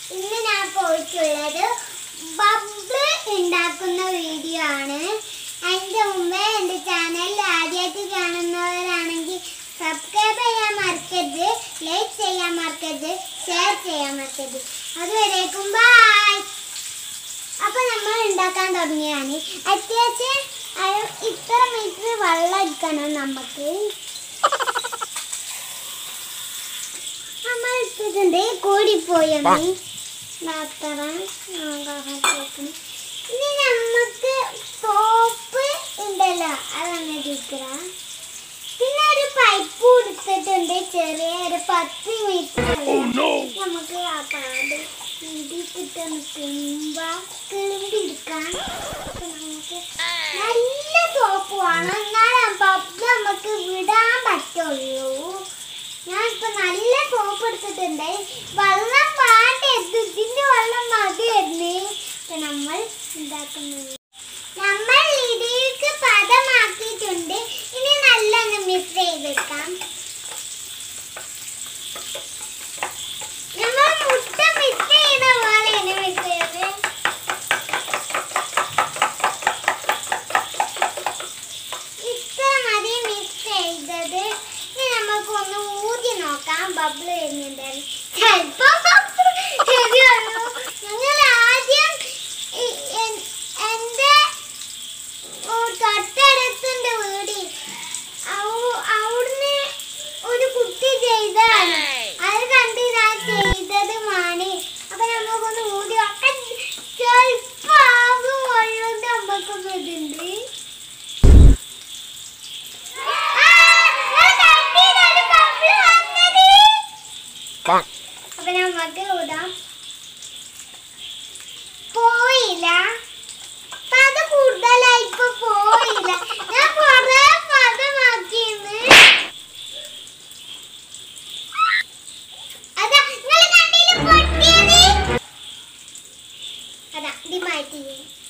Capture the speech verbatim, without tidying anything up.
ഇന്ന് ഞാൻ പോയിട്ടുള്ളത് ബബിൾ ഉണ്ടാക്കുന്ന വീഡിയോ ആണ്. അതിന്റെ മുമ്പേ എൻ്റെ ചാനൽ ആദ്യമായിട്ട് കാണുന്നവരാണെങ്കിൽ സബ്സ്ക്രൈബ് ചെയ്യാൻ മറക്കരുത്, ലൈക്ക് ചെയ്യാൻ മറക്കരുത്, ഷെയർ ചെയ്യാൻ മറക്കരുത്. അതുവരേക്കും ബൈ. അപ്പൊ നമ്മൾ ഉണ്ടാക്കാൻ തുടങ്ങിയാണ്. അത്യാവശ്യം ഇത്ര മീറ്റർ വെള്ളം എടുക്കണം. നമുക്ക് നമ്മൾ ഇട്ടിട്ടുണ്ട്, കൂടിപ്പോയാണ്. ഇനി നമുക്ക് സോപ്പ് ഉണ്ടല്ലോ, അതങ്ങനെ എടുക്കുക. പിന്നെ ഒരു പൈപ്പ് കൊടുത്തിട്ടുണ്ട്, ചെറിയ ഒരു പത്ത് മീറ്റർ. നമുക്ക് ആ പാട് ഇടിക്കിട്ടൊന്ന് കിളമ്പി എടുക്കാം. നമുക്ക് നല്ല സോപ്പ് വേണം, എന്നാലും പബ്ബ് നമുക്ക് വിടാൻ പറ്റുള്ളൂ. ഞാനിപ്പോ നല്ല സോപ്പ് എടുത്തിട്ടുണ്ട്. വെള്ളം പാട്ടരുത്, ഇതിന്റെ വെള്ളം മതിയായിരുന്നു. ഇപ്പൊ നമ്മൾ ഉണ്ടാക്കുന്നത് നമ്മൾ ഇതിലേക്ക് പദമാക്കിയിട്ടുണ്ട്. ഇനി നല്ലൊന്ന് മിക്സ് ചെയ്തെടുക്കാം. നമ്മൾ മുട്ട മിക്സ് ചെയ്ത പോലെയാണ് മിക്സ് ചെയ്തത്. ഇത്ര മതി മിക്സ് ചെയ്തത്. ഇനി നമുക്കൊന്ന് ഊതി നോക്കാം ബബിൾ വരുന്നുണ്ട്. ചിലപ്പോ ശരിയുള്ളൂ. ഞങ്ങൾ ആദ്യം എന്റെ തൊട്ടടുത്തുണ്ട് വീട്, അവിടുന്ന് ഒരു കുട്ടി ചെയ്തതാണ്. അത് കണ്ട് ഞാൻ ചെയ്തതുമാണ്. അപ്പൊ നമുക്കൊന്ന് ഊതി നോക്കാം. ചിലപ്പോ ആകും വെള്ളം നമുക്കൊന്ന് ഇതുണ്ട്. അപ്പൊ നമുക്ക് ഊതാം. പോയില്ല, പത കൂടുതലായി. ഇപ്പൊ പോയില്ല, ഞാൻ കൊറേ പദമാക്കിന്ന്. അതാ നിങ്ങൾ കണ്ടില്ല പൊട്ടിയത്. അതാ ഇത് മാറ്റി.